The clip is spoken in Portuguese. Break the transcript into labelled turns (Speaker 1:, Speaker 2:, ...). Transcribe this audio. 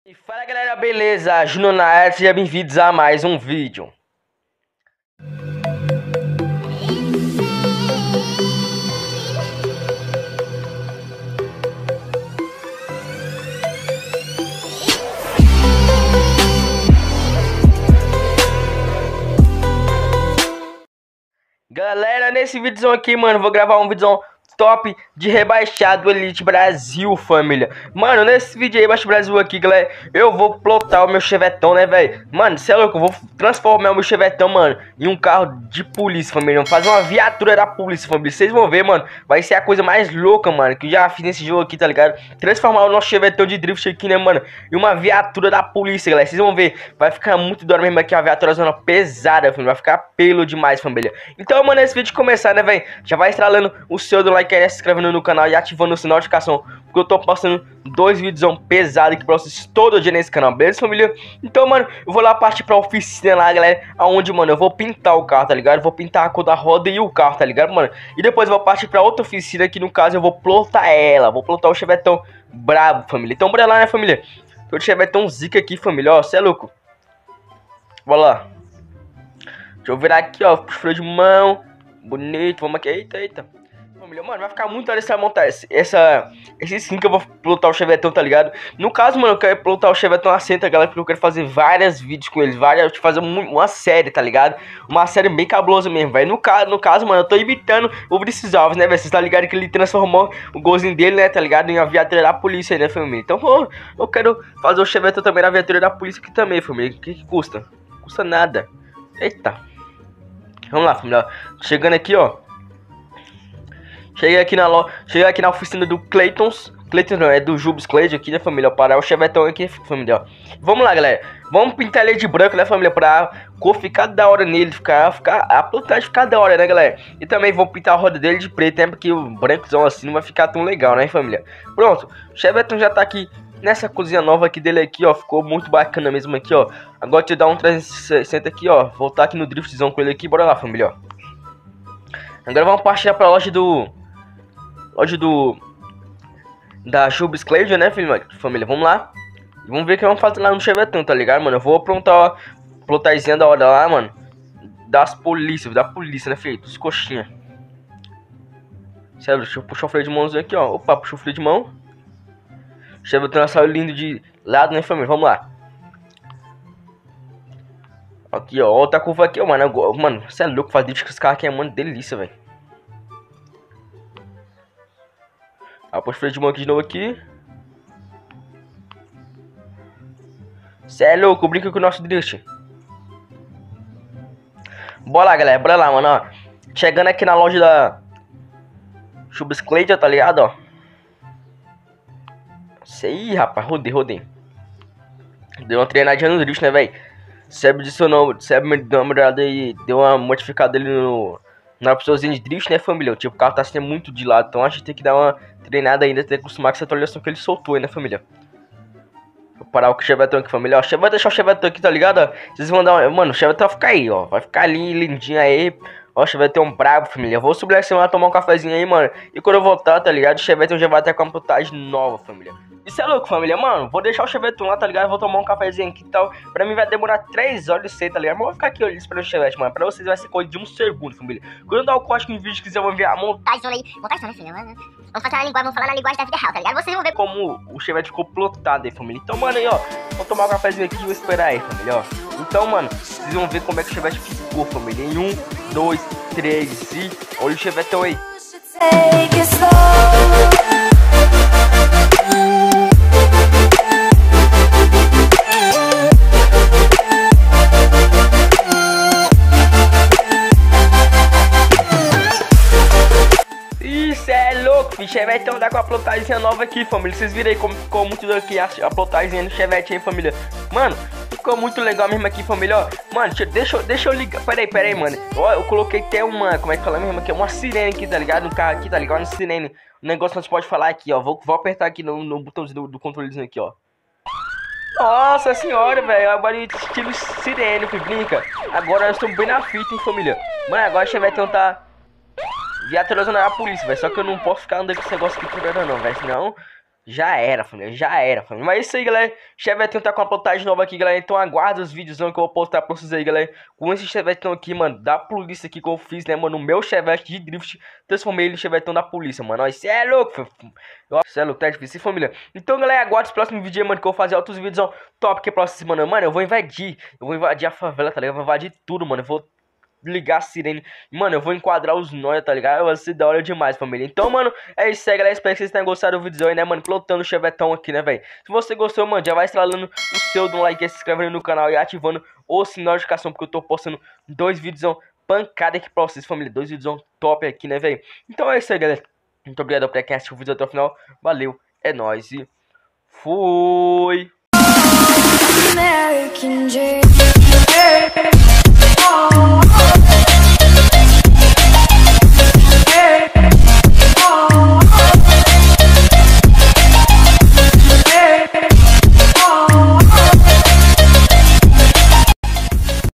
Speaker 1: E fala galera, beleza? Júnior na área, sejam bem-vindos a mais um vídeo. Galera, nesse vídeo aqui, mano, vou gravar um vídeo top de rebaixado Elite Brasil, família. Mano, nesse vídeo aí, rebaixado Brasil aqui, galera, eu vou plotar o meu chevetão, né, velho? Mano, cê é louco, eu vou transformar o meu chevetão, mano, em um carro de polícia, família. Vamos fazer uma viatura da polícia, família. Vocês vão ver, mano, vai ser a coisa mais louca, mano, que eu já fiz nesse jogo aqui, tá ligado? Transformar o nosso chevetão de drift aqui, né, mano, em uma viatura da polícia, galera. Vocês vão ver, vai ficar muito da hora mesmo aqui, uma viatura zona pesada, família. Vai ficar pelo demais, família. Então, mano, esse vídeo começar, né, velho, já vai estralando o seu do like aí, se inscrevendo no canal e ativando o sininho de notificação, porque eu tô postando dois vídeos pesados aqui pra vocês todo dia nesse canal, beleza, família? Então, mano, eu vou lá partir pra oficina lá, galera, aonde, mano, eu vou pintar o carro, tá ligado? Eu vou pintar a cor da roda e o carro, tá ligado, mano? E depois eu vou partir pra outra oficina, que no caso eu vou plotar ela, vou plotar o chevetão brabo, família. Então, bora lá, né, família? Tô de chevetão zica aqui, família, ó, cê é louco. Bora lá. Deixa eu virar aqui, ó, freio de mão, bonito, vamos aqui, eita. Família, mano, vai ficar muito hora essa montar esse skin que eu vou plotar o chevetão, tá ligado? No caso, mano, eu quero plotar o chevetão assenta, galera, porque eu quero fazer vários vídeos com ele, fazer uma série, tá ligado? Uma série bem cabulosa mesmo, velho. No caso, mano, eu tô imitando o Vinicius Alves, né, velho? Vocês tá ligado que ele transformou o golzinho dele, né, tá ligado? Em uma viatura da polícia aí, né, família? Então, eu quero fazer o chevetão também na viatura da polícia aqui também, família. O que custa? Custa nada. Eita. Vamos lá, família. Chegando aqui, ó. Cheguei aqui na oficina do Claytons. Claytons não, é do Jubes Clade aqui, né, família? Para o chevetão aqui, família, ó. Vamos lá, galera. Vamos pintar ele de branco, né, família? Pra cor ficar da hora nele. A plotagem ficar da hora, né, galera? E também vou pintar a roda dele de preto, né? Porque o brancozão assim não vai ficar tão legal, né, família? Pronto. O chevetão já tá aqui nessa cozinha nova aqui dele aqui, ó. Ficou muito bacana mesmo aqui, ó. Agora deixa eu dar um 360 aqui, ó. Voltar aqui no driftzão com ele aqui. Bora lá, família, ó. Agora vamos partir pra loja da Jubes Clade, né, família? Vamos lá. Vamos ver o que vamos fazer lá no chevetão, tá ligado, mano? Eu vou aprontar a plotazinha da hora lá, mano. Da polícia, né, filho? Dos coxinha. Sério, deixa eu puxar o freio de mãozinho aqui, ó. Opa, puxa o freio de mão. Chevetão saiu lindo de lado, né, família? Vamos lá. Aqui, ó. Outra curva aqui, ó, mano. Mano, você é louco, fazer drift com os carros aqui é, mano, delícia, velho. Após freio de mão aqui de novo aqui. Cê é louco, brinca com o nosso drift. Bora lá, galera, bora lá, mano, ó. Chegando aqui na loja da Jubes Clade, tá ligado, ó. Isso aí, rapaz, rodei. Deu uma treinadinha no drift, né, velho. Seb me deu uma olhada aí, deu uma modificada ali na opçãozinha de drift, né, família? Tipo, o carro tá sendo muito de lado, então a gente tem que dar uma treinada ainda, tem que acostumar com essa atualização que ele soltou aí, né, família? Vou parar o chevetão aqui, família, ó. Vou deixar o chevetão aqui, tá ligado? Ó? Vocês vão dar uma... Mano, o chevetão vai ficar aí, ó. Vai ficar ali, lindinho aí. Ó, o chevetão brabo, família. Eu vou subir aqui semana, tomar um cafezinho aí, mano. E quando eu voltar, tá ligado? O chevetão já vai ter com uma plotagem nova, família. Isso é louco, família, mano. Vou deixar o chevetão lá, tá ligado? Vou tomar um cafezinho aqui e tal. Pra mim vai demorar 3 horas de ser, tá ligado? Mas eu vou ficar aqui olhando esperando o chevette, mano. Pra vocês vai ser coisa de 1 segundo, família. Quando eu dar o corte no vídeo, quiser, eu vou enviar a montagem aí. Montagem, né, filha? Vamos fazer uma linguagem, vamos falar na linguagem da vida real, tá ligado? Vocês vão ver como o chevette ficou plotado aí, família. Então, mano, aí, ó. Vou tomar um cafezinho aqui e vou esperar aí, família, ó. Então, mano, vocês vão ver como é que o chevette ficou, família. Em 1, 2, 3 e... Olha o chevetão aí. Chevetão dá com a plotazinha nova aqui, família. Vocês viram aí como ficou muito aqui a plotazinha no chevette aí, família. Mano, ficou muito legal mesmo aqui, família, ó. Mano, deixa eu ligar. Peraí, mano. Ó, eu coloquei até uma, como é que fala mesmo aqui? Uma sirene aqui, tá ligado? No carro aqui, tá ligado? Uma sirene. O negócio que você pode falar aqui, ó. Vou apertar aqui no botãozinho do controlezinho aqui, ó. Nossa senhora, velho. Agora estilo sirene, filho, brinca. Agora nós estamos bem na fita, hein, família. Mano, agora o chevetão tá... viatura zona da polícia, velho. Só que eu não posso ficar andando com esse negócio aqui por hora não, velho. Senão Já era, família, já era, família. Mas é isso aí, galera. Chevetinho tá com uma plotagem nova aqui, galera. Então aguarda os vídeos que eu vou postar pra vocês aí, galera. Com esse chevetão aqui, mano, da polícia aqui que eu fiz, né, mano? O meu chevette de drift, transformei ele em chevetão da polícia, mano. Ó, isso é louco, isso é louco, tá difícil, família. Então, galera, aguarda os próximos vídeos aí, mano, que eu vou fazer outros vídeos, ó, top que é próximo, mano. Mano, eu vou invadir a favela, tá ligado? Eu vou invadir tudo, mano. Eu vou ligar a sirene. Mano, eu vou enquadrar os nóia, tá ligado? Vai ser da hora demais, família. Então, mano, é isso aí, galera. Espero que vocês tenham gostado do vídeo aí, né, mano? Plotando o chevetão aqui, né, velho? Se você gostou, mano, já vai estralando o seu do like, se inscrevendo no canal e ativando o sinal de notificação, porque eu tô postando 2 vídeos pancada aqui pra vocês, família. 2 vídeos top aqui, né, velho? Então é isso aí, galera. Muito obrigado por quem assistiu o vídeo até o final. Valeu, é nóis e fui!
Speaker 2: American dream.